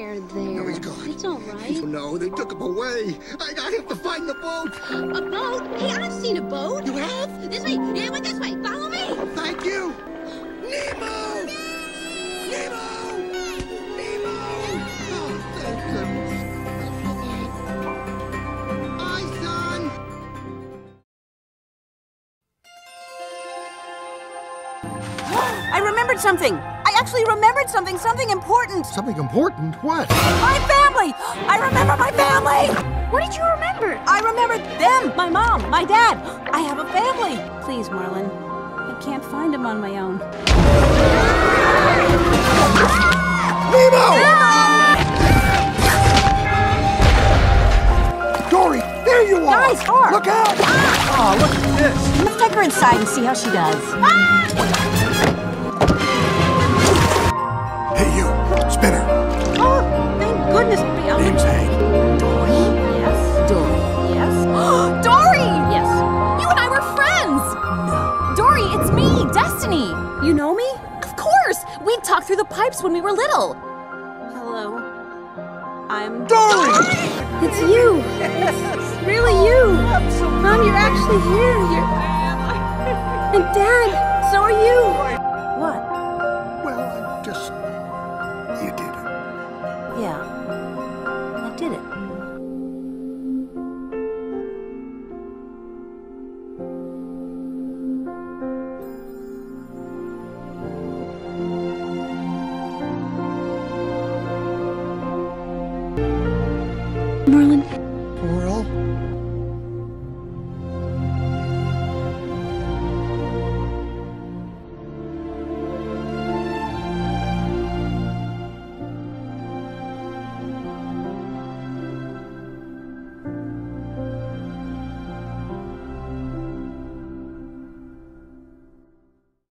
there. No, he's gone. It's all right. Oh, no, they took him away. I have to find the boat. A boat? Hey, I've seen a boat. You have? This way. Yeah, went this way. Follow me. Thank you. Nemo! Nemo! Nemo! Oh, thank goodness. Hi, son. I remembered something. I actually remembered something important. Something important? What? My family! I remember my family! What did you remember? I remember them, my mom, my dad. I have a family. Please, Marlin, I can't find them on my own. Nemo! Dory, there you are! Guys, Hark! Look out! Oh, look at this! Let's take her inside and see how she does. Hey, you, Spinner. Oh, thank goodness, Bill. Name's Hank. Dory? Yes. Dory? Yes. Dory! Yes. You and I were friends! No. Dory, it's me, Destiny. You know me? Of course! We'd talk through the pipes when we were little. Hello. I'm... Dory! It's you. It's really you. Mom, you're actually here. And Dad, so are you.